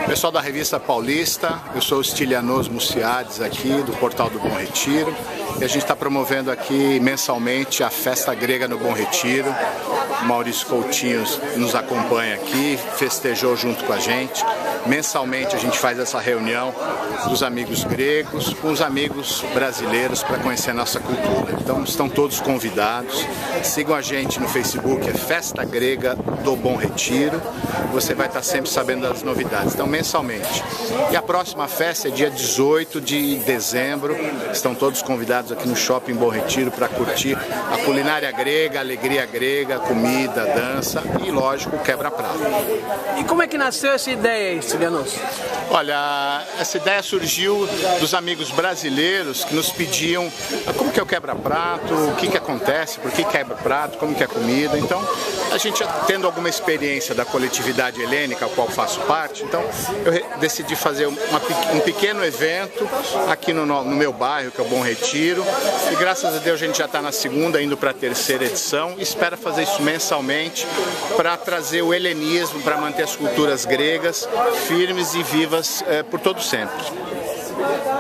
Pessoal da Revista Paulista, eu sou o Stilianos Muciades aqui do Portal do Bom Retiro e a gente está promovendo aqui mensalmente a Festa Grega no Bom Retiro. O Maurício Coutinho nos acompanha aqui, festejou junto com a gente. Mensalmente a gente faz essa reunião dos amigos gregos com os amigos brasileiros para conhecer a nossa cultura. Então estão todos convidados. Sigam a gente no Facebook, é Festa Grega do Bom Retiro. Você vai estar sempre sabendo das novidades. Então mensalmente. E a próxima festa é dia 18 de dezembro. Estão todos convidados aqui no Shopping Bom Retiro para curtir a culinária grega, a alegria grega, comida, dança e, lógico, o quebra-prato. E como é que nasceu essa ideia aí, Stilianos? Olha, essa ideia surgiu dos amigos brasileiros que nos pediam como que é o quebra-prato, o que acontece, por que quebra-prato, como que é a comida. Então, a gente tendo alguma experiência da coletividade helênica, a qual faço parte, então eu decidi fazer um pequeno evento aqui no meu bairro, que é o Bom Retiro, e graças a Deus a gente já está na segunda, indo para a terceira edição, e espera fazer isso mensalmente para trazer o helenismo, para manter as culturas gregas firmes e vivas por todo sempre.